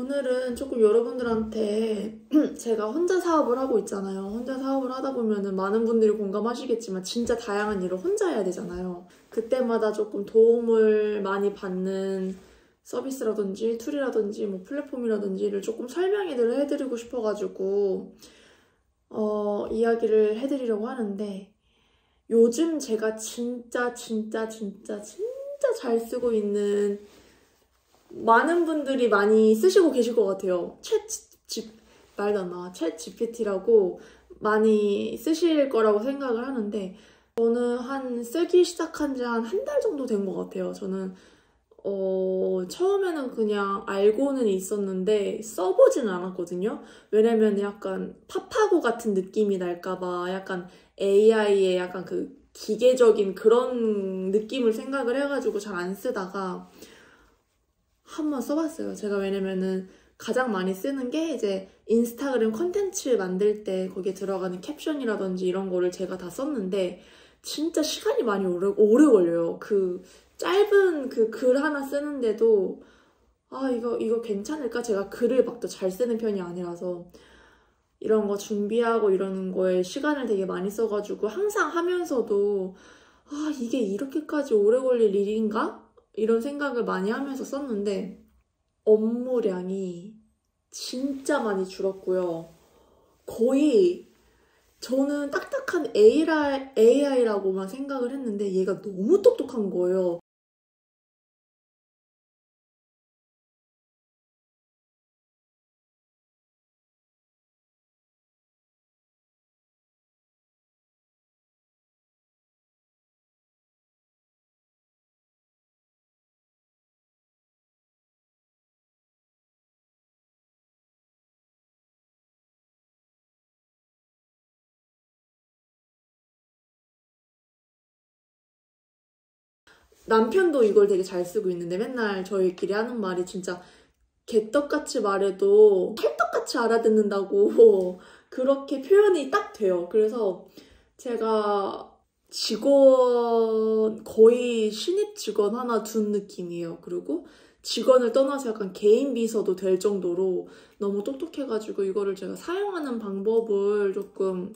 오늘은 조금 여러분들한테 제가 혼자 사업을 하고 있잖아요. 혼자 사업을 하다 보면은 많은 분들이 공감하시겠지만 진짜 다양한 일을 혼자 해야 되잖아요. 그때마다 조금 도움을 많이 받는 서비스라든지 툴이라든지 뭐 플랫폼이라든지를 조금 설명을 해드리고 싶어가지고 이야기를 해드리려고 하는데, 요즘 제가 진짜 잘 쓰고 있는, 많은 분들이 많이 쓰시고 계실 것 같아요. 챗 GPT라고 많이 쓰실 거라고 생각을 하는데, 저는 쓰기 시작한 지 한 달 정도 된 것 같아요. 저는 처음에는 그냥 알고는 있었는데 써보지는 않았거든요. 왜냐면 약간 파파고 같은 느낌이 날까봐 약간 AI의 약간 그 기계적인 그런 느낌을 생각을 해가지고 잘 안 쓰다가 한번 써봤어요. 제가 왜냐면은 가장 많이 쓰는 게 이제 인스타그램 컨텐츠 만들 때 거기에 들어가는 캡션이라든지 이런 거를 제가 다 썼는데 진짜 시간이 많이 오래 걸려요. 그 짧은 그 글 하나 쓰는데도 이거 괜찮을까? 제가 글을 막 또 잘 쓰는 편이 아니라서 이런 거 준비하고 이러는 거에 시간을 되게 많이 써가지고 항상 하면서도 이게 이렇게까지 오래 걸릴 일인가? 이런 생각을 많이 하면서 썼는데 업무량이 진짜 많이 줄었고요. 거의 저는 딱딱한 AI라고만 생각을 했는데 얘가 너무 똑똑한 거예요. 남편도 이걸 되게 잘 쓰고 있는데 맨날 저희끼리 하는 말이 진짜 개떡같이 말해도 찰떡같이 알아듣는다고 그렇게 표현이 딱 돼요. 그래서 제가 거의 신입 직원 하나 둔 느낌이에요. 그리고 직원을 떠나서 약간 개인 비서도 될 정도로 너무 똑똑해가지고 이거를 제가 사용하는 방법을 조금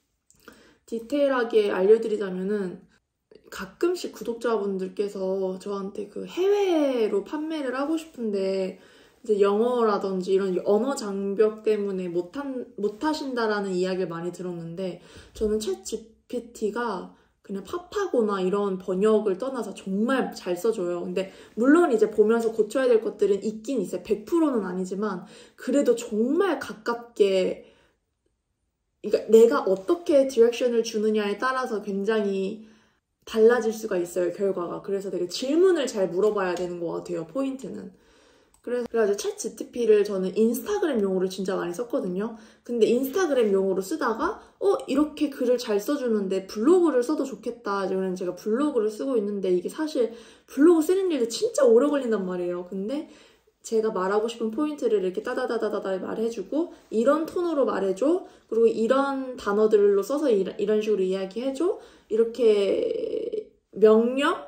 디테일하게 알려드리자면은, 가끔씩 구독자분들께서 저한테 그 해외로 판매를 하고 싶은데 이제 영어라든지 이런 언어 장벽 때문에 못하신다라는 이야기를 많이 들었는데, 저는 챗 GPT가 그냥 파파고나 이런 번역을 떠나서 정말 잘 써줘요. 근데 물론 이제 보면서 고쳐야 될 것들은 있긴 있어요. 100%는 아니지만 그래도 정말 가깝게, 그러니까 내가 어떻게 디렉션을 주느냐에 따라서 굉장히 달라질 수가 있어요, 결과가. 그래서 되게 질문을 잘 물어봐야 되는 것 같아요, 포인트는. 그래가지고 챗 GTP를 저는 인스타그램 용어를 진짜 많이 썼거든요. 근데 인스타그램 용어로 쓰다가 이렇게 글을 잘 써주는데 블로그를 써도 좋겠다. 이러면 제가 블로그를 쓰고 있는데 이게 사실 블로그 쓰는 일도 진짜 오래 걸린단 말이에요. 근데 제가 말하고 싶은 포인트를 이렇게 따다다다다다 말해주고, 이런 톤으로 말해줘, 그리고 이런 단어들로 써서 이런 식으로 이야기해줘, 이렇게 명령을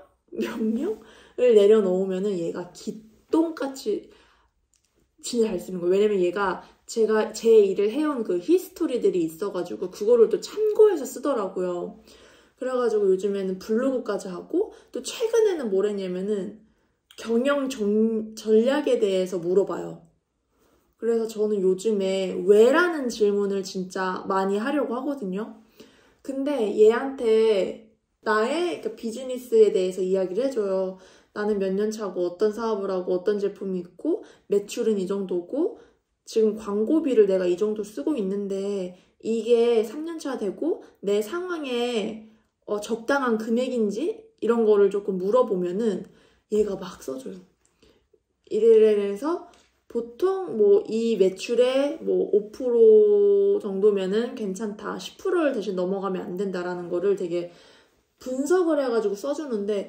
내려놓으면은 얘가 기똥같이 진짜 잘 쓰는 거예요. 왜냐면 얘가 제가 제 일을 해온 그 히스토리들이 있어가지고 그거를 또 참고해서 쓰더라고요. 그래가지고 요즘에는 블로그까지 하고, 또 최근에는 뭘 했냐면은 경영 전략에 대해서 물어봐요. 그래서 저는 요즘에 왜라는 질문을 진짜 많이 하려고 하거든요. 근데 얘한테 나의 비즈니스에 대해서 이야기를 해줘요. 나는 몇 년 차고 어떤 사업을 하고 어떤 제품이 있고 매출은 이 정도고 지금 광고비를 내가 이 정도 쓰고 있는데 이게 3년 차 되고 내 상황에 적당한 금액인지 이런 거를 조금 물어보면은 얘가 막 써줘요. 이래서 보통 뭐 이 매출의 뭐 5% 정도면은 괜찮다, 10%를 대신 넘어가면 안 된다라는 거를 되게 분석을 해가지고 써주는데,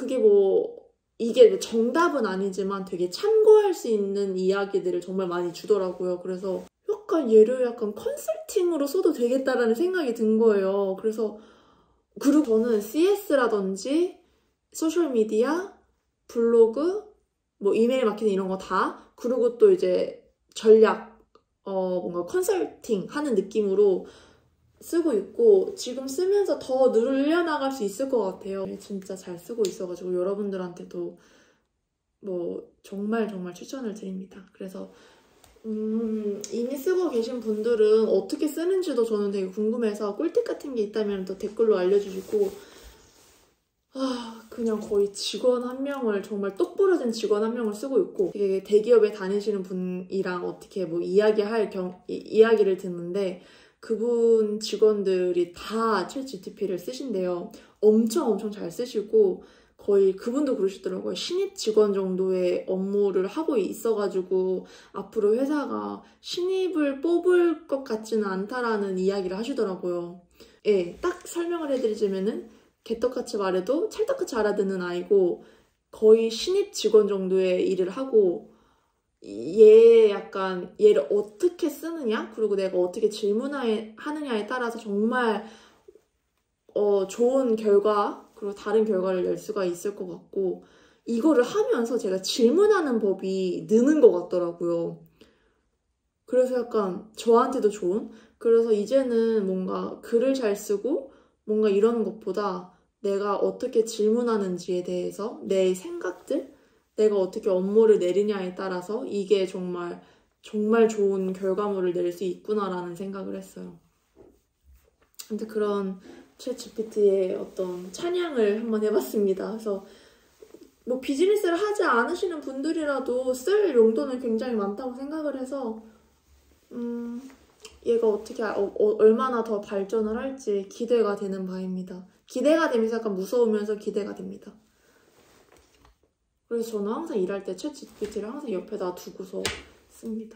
이게 정답은 아니지만 되게 참고할 수 있는 이야기들을 정말 많이 주더라고요. 그래서 얘를 컨설팅으로 써도 되겠다라는 생각이 든 거예요. 그리고 저는 CS라든지 소셜미디어, 블로그, 뭐 이메일 마케팅 이런 거 다, 그리고 또 이제 전략, 뭔가 컨설팅 하는 느낌으로 쓰고 있고 지금 쓰면서 더 늘려나갈 수 있을 것 같아요. 진짜 잘 쓰고 있어가지고 여러분들한테도 뭐 정말 추천을 드립니다. 그래서 이미 쓰고 계신 분들은 어떻게 쓰는지도 저는 되게 궁금해서 꿀팁 같은 게 있다면 또 댓글로 알려주시고 그냥 거의 직원 한 명을 정말 똑부러진 직원 한 명을 쓰고 있고 되게 대기업에 다니시는 분이랑 어떻게 뭐 이야기를 듣는데 그분 직원들이 다 챗GPT를 쓰신대요. 엄청 잘 쓰시고 거의 그분도 그러시더라고요. 신입 직원 정도의 업무를 하고 있어가지고 앞으로 회사가 신입을 뽑을 것 같지는 않다라는 이야기를 하시더라고요. 예, 딱 설명을 해드리자면은 개떡같이 말해도 찰떡같이 알아듣는 아이고 거의 신입 직원 정도의 일을 하고 얘를 어떻게 쓰느냐 그리고 내가 어떻게 질문하느냐에 따라서 정말 좋은 결과 그리고 다른 결과를 낼 수가 있을 것 같고 이거를 하면서 제가 질문하는 법이 느는 것 같더라고요. 그래서 약간 저한테도 좋은? 그래서 이제는 뭔가 글을 잘 쓰고 뭔가 이러는 것보다 내가 어떻게 질문하는지에 대해서 내 생각들, 내가 어떻게 업무를 내리냐에 따라서 이게 정말 좋은 결과물을 낼 수 있구나라는 생각을 했어요. 근데 그런 챗GPT의 어떤 찬양을 한번 해봤습니다. 그래서 뭐 비즈니스를 하지 않으시는 분들이라도 쓸 용도는 굉장히 많다고 생각을 해서 얘가 어떻게 얼마나 더 발전을 할지 기대가 되는 바입니다. 기대가 되면서 약간 무서우면서 기대가 됩니다. 그래서 저는 항상 일할 때 챗GPT를 항상 옆에다 두고서 씁니다.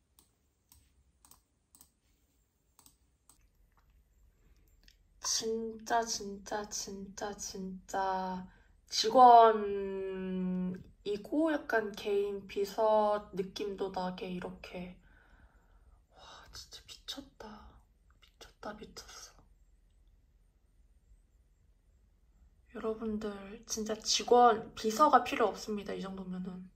진짜 직원이고 약간 개인 비서 느낌도 나게 이렇게 와 진짜 미쳤어. 여러분들 진짜 직원 비서가 필요 없습니다. 이 정도면은.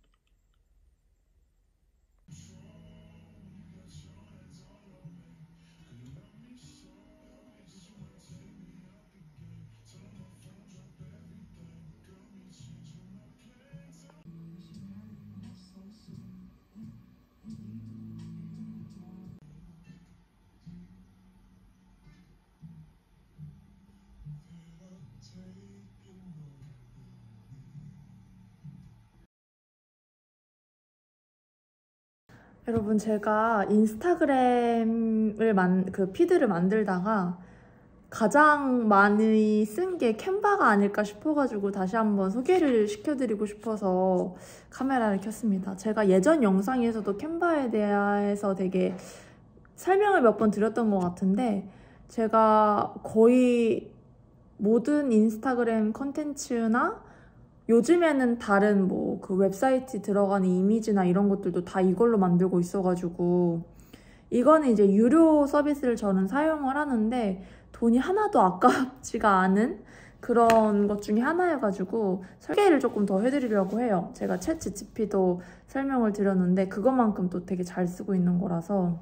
여러분 제가 인스타그램을 그 피드를 만들다가 가장 많이 쓴 게 캔바가 아닐까 싶어가지고 다시 한번 소개를 시켜드리고 싶어서 카메라를 켰습니다. 제가 예전 영상에서도 캔바에 대해서 되게 설명을 몇 번 드렸던 것 같은데 제가 거의 모든 인스타그램 컨텐츠나 요즘에는 다른 뭐 그 웹사이트 들어가는 이미지나 이런 것들도 다 이걸로 만들고 있어가지고 이거는 이제 유료 서비스를 저는 사용을 하는데 돈이 하나도 아깝지가 않은 그런 것 중에 하나여가지고 설계를 조금 더 해드리려고 해요. 제가 챗GPT도 설명을 드렸는데 그것만큼 또 되게 잘 쓰고 있는 거라서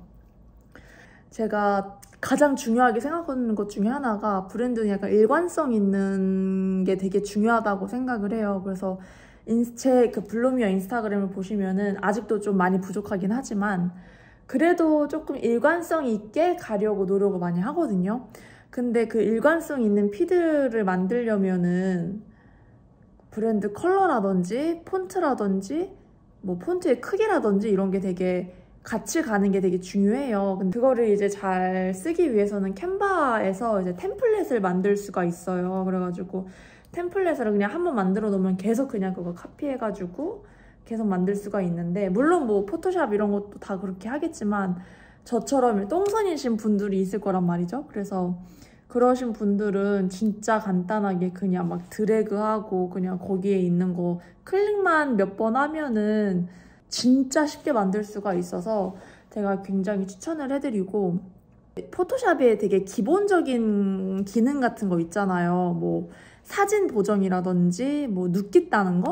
제가 가장 중요하게 생각하는 것 중에 하나가 브랜드는 약간 일관성 있는 게 되게 중요하다고 생각을 해요. 그래서 제 그 블루미어 인스타그램을 보시면은 아직도 좀 많이 부족하긴 하지만 그래도 조금 일관성 있게 가려고 노력을 많이 하거든요. 근데 그 일관성 있는 피드를 만들려면은 브랜드 컬러라든지 폰트라든지 뭐 폰트의 크기라든지 이런 게 되게 같이 가는 게 되게 중요해요. 근데 그거를 이제 잘 쓰기 위해서는 캔바에서 이제 템플릿을 만들 수가 있어요. 그래가지고 템플릿을 그냥 한번 만들어 놓으면 계속 그냥 그거 카피해가지고 계속 만들 수가 있는데 물론 뭐 포토샵 이런 것도 다 그렇게 하겠지만 저처럼 똥손이신 분들이 있을 거란 말이죠. 그래서 그러신 분들은 진짜 간단하게 그냥 막 드래그하고 그냥 거기에 있는 거 클릭만 몇 번 하면은 진짜 쉽게 만들 수가 있어서 제가 굉장히 추천을 해드리고 포토샵에 되게 기본적인 기능 같은 거 있잖아요. 뭐 사진 보정이라든지 뭐 눕기 따는 거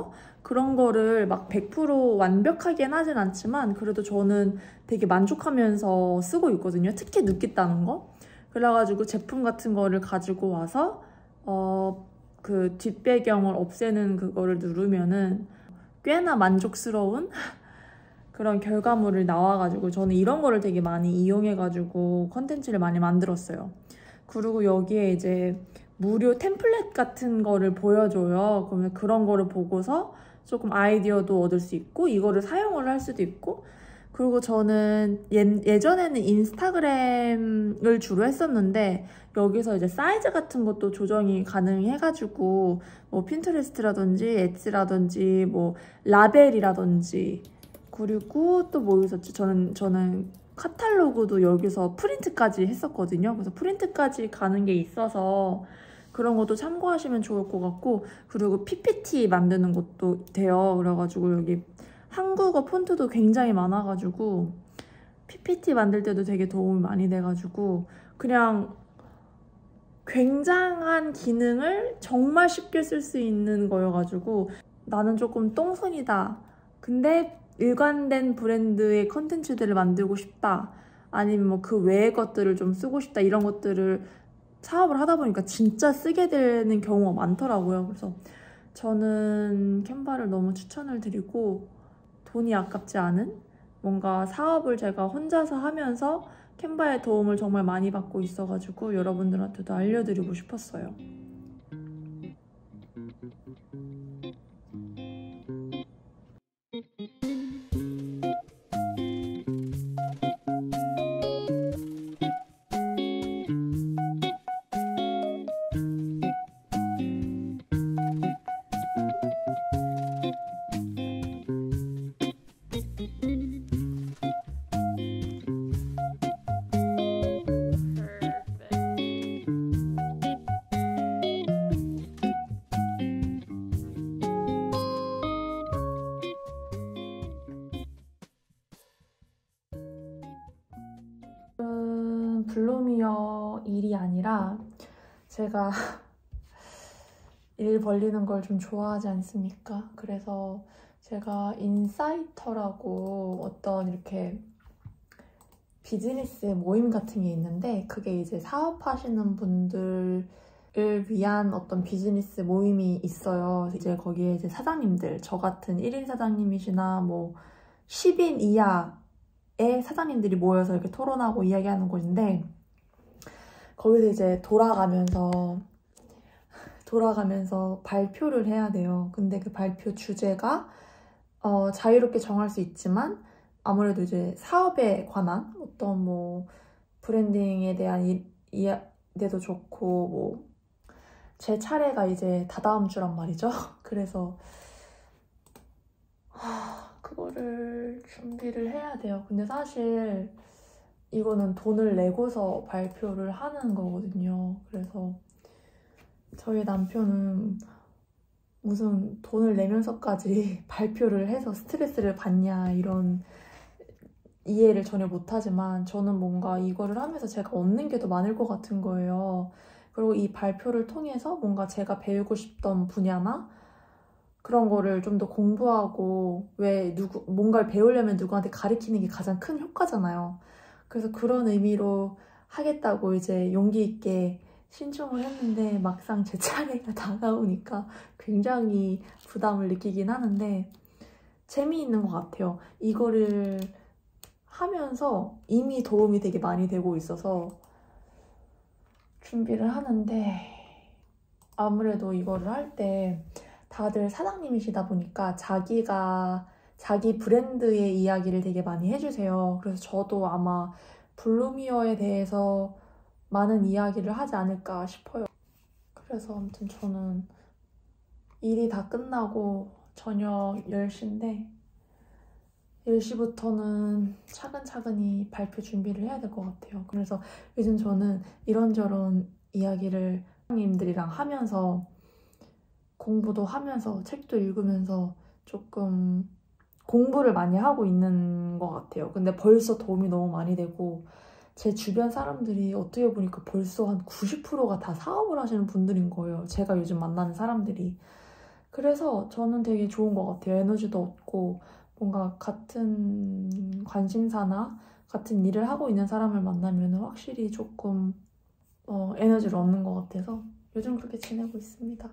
그런 거를 막 100% 완벽하게는 하진 않지만 그래도 저는 되게 만족하면서 쓰고 있거든요. 특히 눕기 따는 거. 그래가지고 제품 같은 거를 가지고 와서 그 뒷배경을 없애는 그거를 누르면은 꽤나 만족스러운 그런 결과물을 나와가지고 저는 이런 거를 되게 많이 이용해가지고 컨텐츠를 많이 만들었어요. 그리고 여기에 이제 무료 템플릿 같은 거를 보여줘요. 그러면 그런 거를 보고서 조금 아이디어도 얻을 수 있고 이거를 사용을 할 수도 있고, 그리고 저는 예전에는 인스타그램을 주로 했었는데 여기서 이제 사이즈 같은 것도 조정이 가능해가지고 뭐 핀터레스트라든지 엣지라든지 뭐 라벨이라든지, 그리고 또 뭐 있었지? 저는 카탈로그도 여기서 프린트까지 했었거든요. 그래서 프린트까지 가는 게 있어서 그런 것도 참고하시면 좋을 것 같고, 그리고 PPT 만드는 것도 돼요. 그래가지고 여기 한국어 폰트도 굉장히 많아가지고 PPT 만들 때도 되게 도움이 많이 돼가지고 그냥 굉장한 기능을 정말 쉽게 쓸 수 있는 거여가지고 나는 조금 똥손이다. 근데 일관된 브랜드의 컨텐츠들을 만들고 싶다. 아니면 뭐 그 외의 것들을 좀 쓰고 싶다. 이런 것들을 사업을 하다 보니까 진짜 쓰게 되는 경우가 많더라고요. 그래서 저는 캔바를 너무 추천을 드리고, 돈이 아깝지 않은 뭔가 사업을 제가 혼자서 하면서 캔바의 도움을 정말 많이 받고 있어가지고 여러분들한테도 알려드리고 싶었어요. 블루미어 일이 아니라 제가 일 벌리는 걸 좀 좋아하지 않습니까? 그래서 제가 인사이터라고 어떤 이렇게 비즈니스 모임 같은 게 있는데, 그게 이제 사업하시는 분들을 위한 어떤 비즈니스 모임이 있어요. 이제 거기에 이제 사장님들, 저 같은 1인 사장님이시나 뭐 10인 이하의 사장님들이 모여서 이렇게 토론하고 이야기하는 곳인데, 거기서 이제 돌아가면서 발표를 해야 돼요. 근데 그 발표 주제가 자유롭게 정할 수 있지만 아무래도 이제 사업에 관한 어떤 뭐 브랜딩에 대한 이야기도 좋고, 뭐 제 차례가 이제 다다음 주란 말이죠. 그래서 그거를 준비를 해야 돼요. 근데 사실 이거는 돈을 내고서 발표를 하는 거거든요. 그래서 저희 남편은 무슨 돈을 내면서까지 발표를 해서 스트레스를 받냐, 이런 이해를 전혀 못하지만 저는 뭔가 이거를 하면서 제가 얻는 게 더 많을 것 같은 거예요. 그리고 이 발표를 통해서 뭔가 제가 배우고 싶던 분야나 그런 거를 좀 더 공부하고, 뭔가를 배우려면 누구한테 가르치는 게 가장 큰 효과잖아요. 그래서 그런 의미로 하겠다고 이제 용기 있게 신청을 했는데 막상 제 차례가 다가오니까 굉장히 부담을 느끼긴 하는데 재미있는 것 같아요. 이거를 하면서 이미 도움이 되게 많이 되고 있어서 준비를 하는데, 아무래도 이거를 할 때 다들 사장님이시다 보니까 자기 브랜드의 이야기를 되게 많이 해주세요. 그래서 저도 아마 블루미어에 대해서 많은 이야기를 하지 않을까 싶어요. 그래서 아무튼 저는 일이 다 끝나고 저녁 10시인데 10시부터는 차근차근히 발표 준비를 해야 될 것 같아요. 그래서 요즘 저는 이런저런 이야기를 사장님들이랑 하면서 공부도 하면서 책도 읽으면서 조금 공부를 많이 하고 있는 것 같아요. 근데 벌써 도움이 너무 많이 되고, 제 주변 사람들이 어떻게 보니까 벌써 한 90%가 다 사업을 하시는 분들인 거예요. 제가 요즘 만나는 사람들이. 그래서 저는 되게 좋은 것 같아요. 에너지도 얻고 뭔가 같은 관심사나 같은 일을 하고 있는 사람을 만나면 확실히 조금 에너지를 얻는 것 같아서 요즘 그렇게 지내고 있습니다.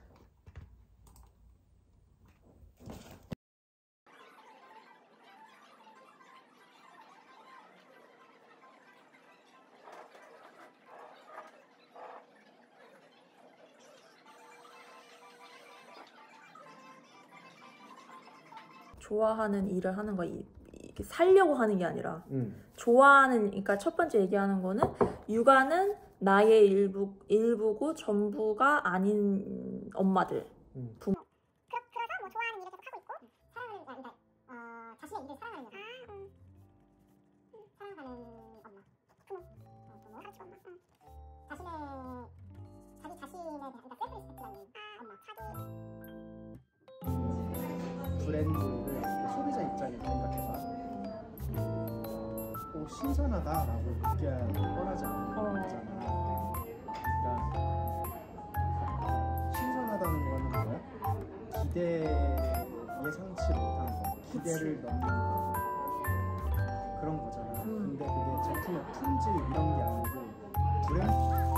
좋아하는 일을 하는 거 이게 살려고 하는 게 아니라 좋아하는, 그러니까 첫 번째 얘기하는 거는 육아는 나의 일부고 전부가 아닌 엄마들. 그래서 뭐 좋아하는 일을 계속 하고 있고 사랑하는 그러니까 자신의 일을 사랑하는 여자 사랑하는 엄마 부모 가르치고 엄마 자기 자신에 대한 그러니까 셀프 리스펙트라는 엄마 차도 브랜드를 소비자 입장에서 생각해봐. 신선하다라고 느껴야 뻔하지 않는 거잖아. 그러니까 신선하다는 거는 뭐야? 예상치 못한 거, 기대를 넘는 거 그런 거잖아. 근데 그게 제품의 품질 이런 게 아니고 브랜드